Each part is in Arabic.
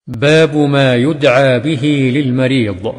باب ما يدعى به للمريض.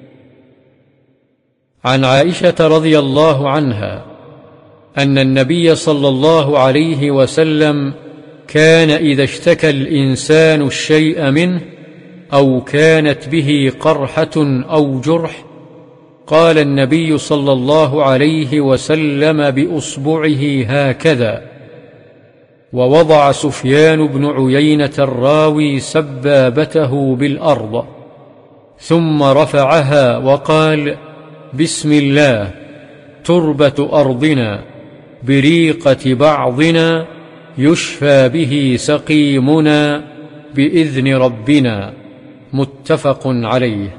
عن عائشة رضي الله عنها أن النبي صلى الله عليه وسلم كان إذا اشتكى الإنسان الشيء منه أو كانت به قرحة أو جرح قال النبي صلى الله عليه وسلم بإصبعه هكذا، ووضع سفيان بن عيينة الراوي سبابته بالأرض ثم رفعها وقال: بسم الله، تربة أرضنا بريقة بعضنا يشفى به سقيمنا بإذن ربنا. متفق عليه.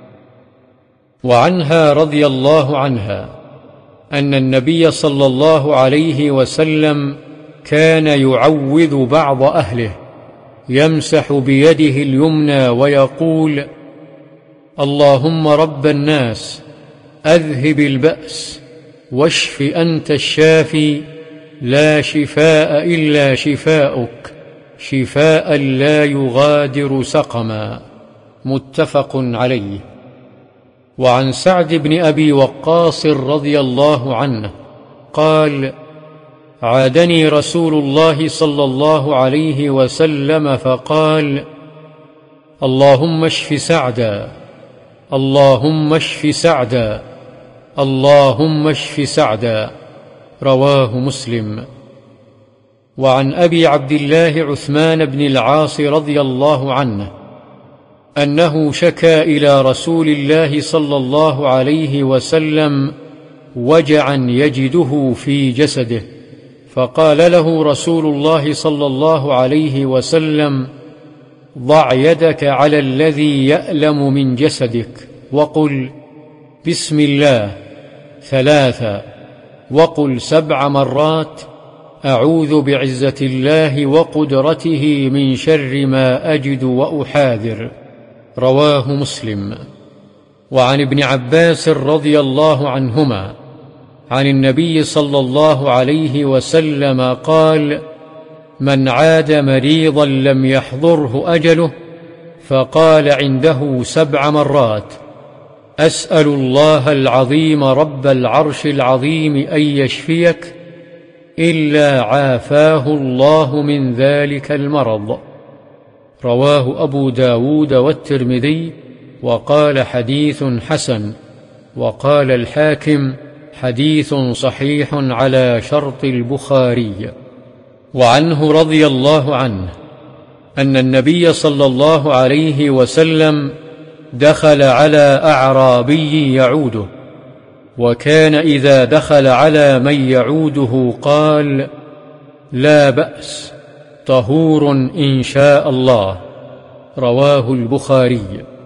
وعنها رضي الله عنها أن النبي صلى الله عليه وسلم كان يعوذ بعض أهله، يمسح بيده اليمنى ويقول: اللهم رب الناس أذهب البأس واشف أنت الشافي، لا شفاء إلا شفاؤك، شفاء لا يغادر سقما. متفق عليه. وعن سعد بن أبي وقاص رضي الله عنه قال: عادني رسول الله صلى الله عليه وسلم فقال: اللهم اشف سعدا، اللهم اشف سعدا، اللهم اشف سعدا. رواه مسلم. وعن أبي عبد الله عثمان بن العاص رضي الله عنه أنه شكى إلى رسول الله صلى الله عليه وسلم وجعا يجده في جسده، فقال له رسول الله صلى الله عليه وسلم: ضع يدك على الذي يألم من جسدك وقل: بسم الله 3، وقل 7 مرات: أعوذ بعزة الله وقدرته من شر ما أجد وأحاذر. رواه مسلم. وعن ابن عباس رضي الله عنهما عن النبي صلى الله عليه وسلم قال: من عاد مريضا لم يحضره أجله فقال عنده 7 مرات: أسأل الله العظيم رب العرش العظيم أن يشفيك، إلا عافاه الله من ذلك المرض. رواه أبو داود والترمذي وقال حديث حسن، وقال الحاكم حديث صحيح على شرط البخاري. وعنه رضي الله عنه أن النبي صلى الله عليه وسلم دخل على أعرابي يعوده، وكان إذا دخل على من يعوده قال: لا بأس، طهور إن شاء الله. رواه البخاري.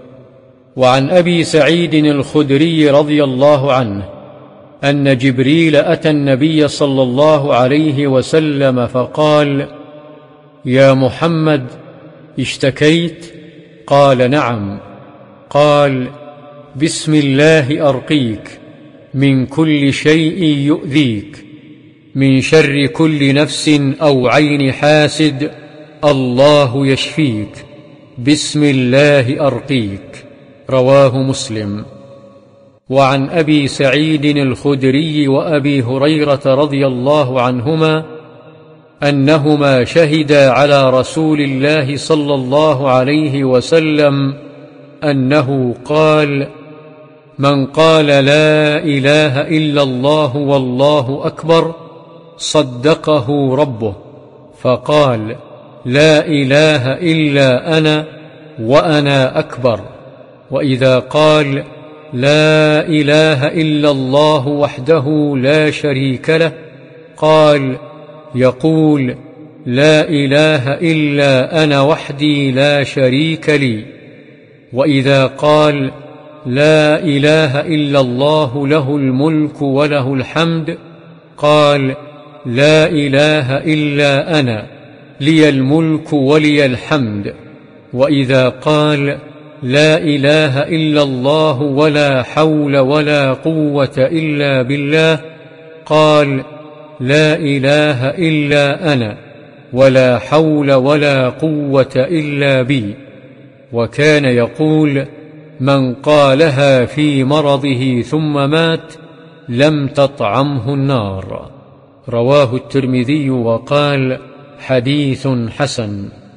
وعن أبي سعيد الخدري رضي الله عنه أن جبريل أتى النبي صلى الله عليه وسلم فقال: يا محمد، اشتكيت؟ قال: نعم. قال: بسم الله أرقيك من كل شيء يؤذيك، من شر كل نفس أو عين حاسد، الله يشفيك، بسم الله أرقيك. رواه مسلم. وعن أبي سعيد الخدري وأبي هريرة رضي الله عنهما أنهما شهدا على رسول الله صلى الله عليه وسلم أنه قال: من قال لا إله إلا الله والله أكبر صدقه ربه، فقال: لا إله إلا أنا وأنا أكبر. وإذا قال: لا إله إلا الله وحده لا شريك له، قال: يقول: لا إله إلا أنا وحدي لا شريك لي. وإذا قال: لا إله إلا الله له الملك وله الحمد، قال: لا إله إلا أنا لي الملك ولي الحمد. وإذا قال: لا إله إلا الله ولا حول ولا قوة إلا بالله، قال: لا إله إلا أنا ولا حول ولا قوة إلا بي. وكان يقول: من قالها في مرضه ثم مات لم تطعمه النار. رواه الترمذي وقال: حديث حسن.